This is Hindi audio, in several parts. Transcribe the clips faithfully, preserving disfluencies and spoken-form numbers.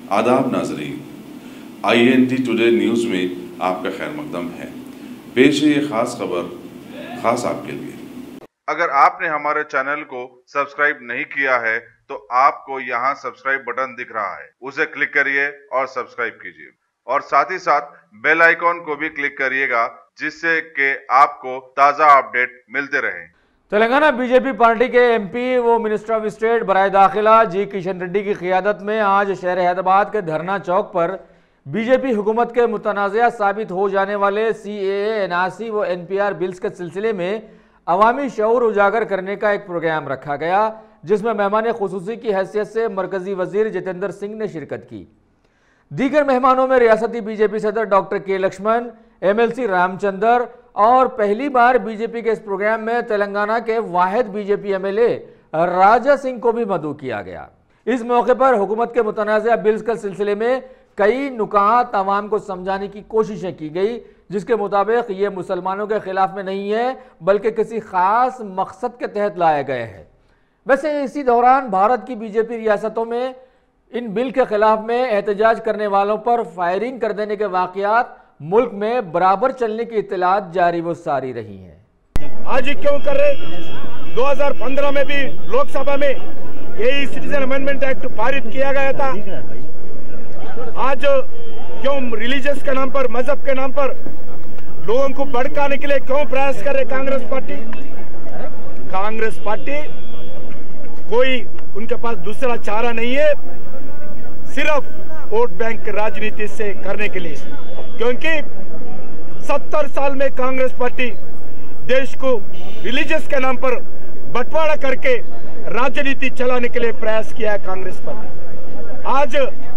आदाब नाजरीन, I N T today news में आपका खैर मकदम है। पेश है ये खास खबर खास आपके लिए। अगर आपने हमारे चैनल को सब्सक्राइब नहीं किया है तो आपको यहाँ सब्सक्राइब बटन दिख रहा है, उसे क्लिक करिए और सब्सक्राइब कीजिए और साथ ही साथ बेल आइकॉन को भी क्लिक करिएगा, जिससे कि आपको ताज़ा अपडेट मिलते रहें। तेलंगाना बीजेपी पार्टी के एमपी व मिनिस्टर ऑफ स्टेट बराए दाखिला जी किशन रेड्डी की क़ियादत में आज शहर हैदराबाद के धरना चौक पर बीजेपी हुकूमत के मुतनाज़ा साबित हो जाने वाले सी ए ए, एन आर सी व एन पी आर बिल्स के सिलसिले में अवामी शऊर उजागर करने का एक प्रोग्राम रखा गया, जिसमें मेहमान खुसूसी की हैसियत से मरकजी वजीर जितेंद्र सिंह ने शिरकत की। दीगर मेहमानों में रियासती बीजेपी सदर doctor K Laxman, M L C Ramchandra और पहली बार बीजेपी के इस प्रोग्राम में तेलंगाना के वाहिद BJP M L A Raja Singh को भी मदऊ किया गया। इस मौके पर हुकूमत के मुतनाज़ा बिल्स के सिलसिले में कई नुकात अवाम को समझाने की कोशिशें की गई, जिसके मुताबिक ये मुसलमानों के खिलाफ में नहीं है बल्कि किसी खास मकसद के तहत लाए गए हैं। वैसे इसी दौरान भारत की बीजेपी रियासतों में इन बिल के खिलाफ में एहतजाज करने वालों पर फायरिंग कर देने के वाक़यात मुल्क में बराबर चलने की इत्तलात जारी व सारी रही हैं। आज क्यों कर रहे? दो हज़ार पंद्रह में भी लोकसभा में यही सिटीजन अमेंडमेंट एक्ट पारित किया गया था। आज क्यों रिलीजियस के नाम पर, मजहब के नाम पर लोगों को भड़काने के लिए क्यों प्रयास कर रहे कांग्रेस पार्टी? कांग्रेस पार्टी कोई उनके पास दूसरा चारा नहीं है, सिर्फ वोट बैंक राजनीति से करने के लिए, क्योंकि सत्तर साल में कांग्रेस पार्टी देश को रिलीजियस के नाम पर बंटवारा करके राजनीति चलाने के लिए प्रयास किया है कांग्रेस पार्टी। आज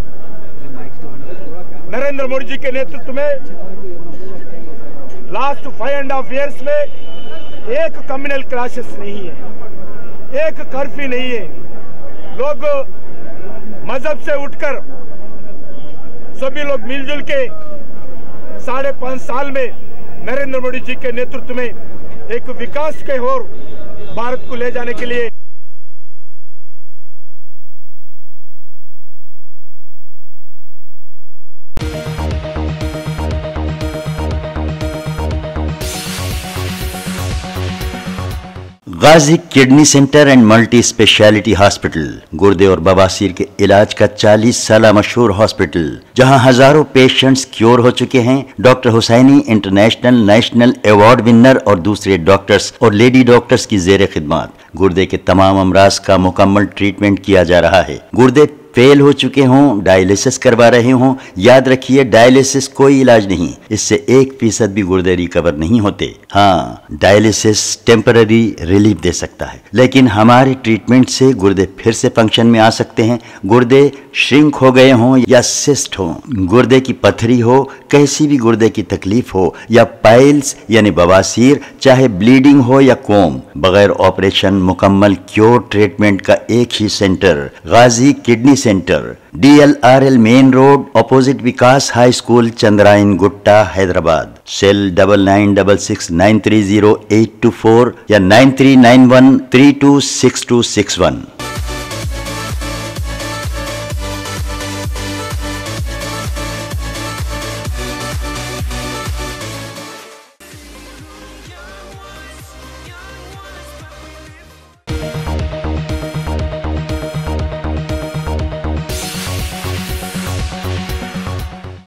नरेंद्र मोदी जी के नेतृत्व में last five and half years में एक कम्युनल क्लासेस नहीं है, एक कर्फ्यू नहीं है। लोग मजहब से उठकर सभी लोग मिलजुल के साढ़े पांच साल में नरेंद्र मोदी जी के नेतृत्व में एक विकास के ओर भारत को ले जाने के लिए Ghazi kidney centre and multi speciality hospital, गुर्दे और बवासीर के इलाज का चालीस साल मशहूर हॉस्पिटल, जहां हजारों पेशेंट्स क्योर हो चुके हैं। Doctor Husaini international national award winner और दूसरे डॉक्टर्स और लेडी डॉक्टर्स की जेर खिदमत गुर्दे के तमाम अमराज का मुकम्मल ट्रीटमेंट किया जा रहा है। गुर्दे फेल हो चुके हों, डायलिसिस करवा रहे हों, याद रखिए डायलिसिस कोई इलाज नहीं, इससे एक फीसद भी गुर्दे रिकवर नहीं होते। हाँ, डायलिसिस टेम्पररी रिलीफ दे सकता है, लेकिन हमारे ट्रीटमेंट से गुर्दे फिर से फंक्शन में आ सकते हैं। गुर्दे श्रिंक हो गए हों या सिस्ट हो, गुर्दे की पथरी हो, कैसी भी गुर्दे की तकलीफ हो या पाइल्स यानी बवासीर, चाहे ब्लीडिंग हो या कोम, बगैर ऑपरेशन मुकम्मल क्योर ट्रीटमेंट का एक ही centre, Ghazi kidney centre, D L R L main road, opposite Vikas high school, Chandrayangutta, Hyderabad. Cell double nine double six nine three zero eight two four या nine three nine one three two six two six one.